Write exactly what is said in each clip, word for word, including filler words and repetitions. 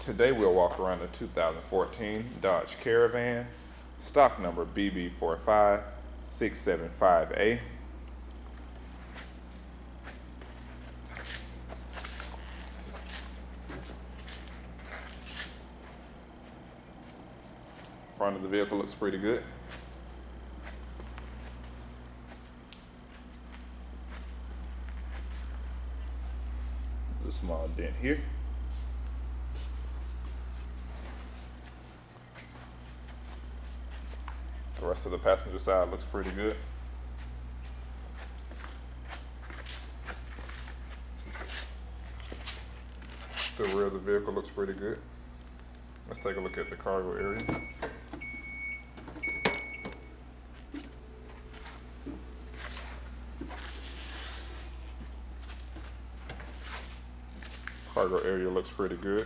Today we'll walk around the two thousand fourteen Dodge Caravan, stock number B B four five six seven five A. Front of the vehicle looks pretty good. There's a small dent here. The rest of the passenger side looks pretty good. The rear of the vehicle looks pretty good. Let's take a look at the cargo area. Cargo area looks pretty good.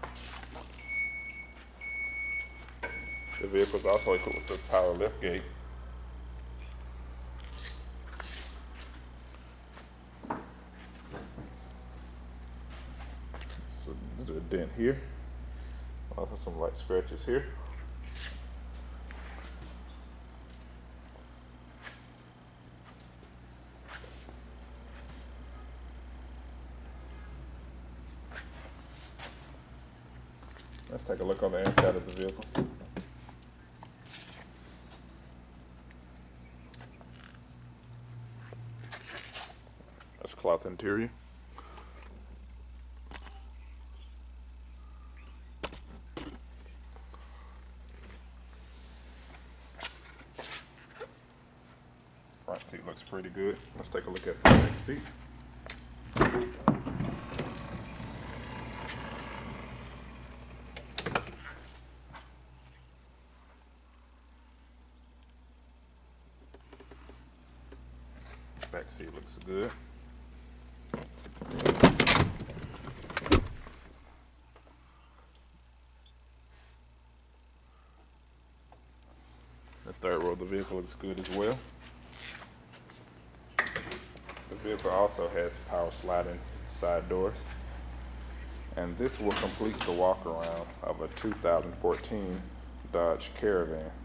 The vehicle is also equipped with a power lift gate. So there's a dent here. Also some light scratches here. Let's take a look on the inside of the vehicle. That's cloth interior. Front seat looks pretty good. Let's take a look at the back seat. Back seat looks good. The third row of the vehicle looks good as well. The vehicle also has power sliding side doors. And this will complete the walk around of a two thousand fourteen Dodge Caravan.